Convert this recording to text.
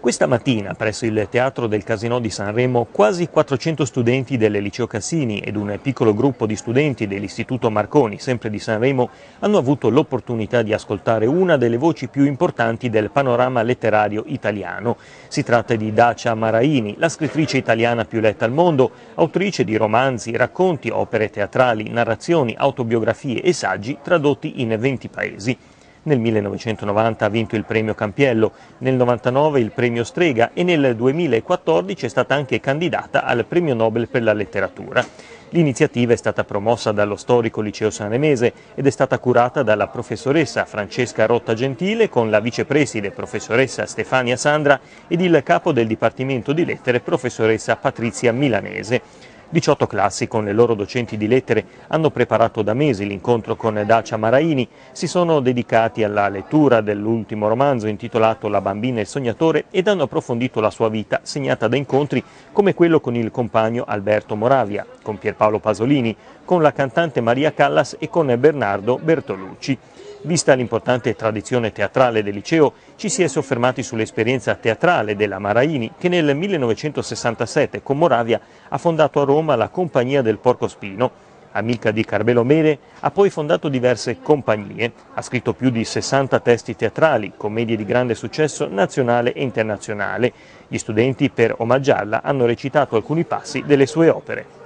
Questa mattina, presso il Teatro del Casinò di Sanremo, quasi 400 studenti del Liceo Cassini ed un piccolo gruppo di studenti dell'Istituto Marconi, sempre di Sanremo, hanno avuto l'opportunità di ascoltare una delle voci più importanti del panorama letterario italiano. Si tratta di Dacia Maraini, la scrittrice italiana più letta al mondo, autrice di romanzi, racconti, opere teatrali, narrazioni, autobiografie e saggi tradotti in 20 paesi. Nel 1990 ha vinto il premio Campiello, nel 1999 il premio Strega e nel 2014 è stata anche candidata al premio Nobel per la letteratura. L'iniziativa è stata promossa dallo storico Liceo Sanremese ed è stata curata dalla professoressa Francesca Rotta Gentile con la vicepreside professoressa Stefania Sandra ed il capo del Dipartimento di Lettere professoressa Patrizia Milanese. 18 classi con le loro docenti di lettere hanno preparato da mesi l'incontro con Dacia Maraini, si sono dedicati alla lettura dell'ultimo romanzo intitolato La bambina e il sognatore ed hanno approfondito la sua vita segnata da incontri come quello con il compagno Alberto Moravia, con Pierpaolo Pasolini, con la cantante Maria Callas e con Bernardo Bertolucci. Vista l'importante tradizione teatrale del liceo, ci si è soffermati sull'esperienza teatrale della Maraini, che nel 1967 con Moravia ha fondato a Roma la Compagnia del Porcospino. Amica di Carmelo Mele, ha poi fondato diverse compagnie, ha scritto più di 60 testi teatrali, commedie di grande successo nazionale e internazionale. Gli studenti, per omaggiarla, hanno recitato alcuni passi delle sue opere.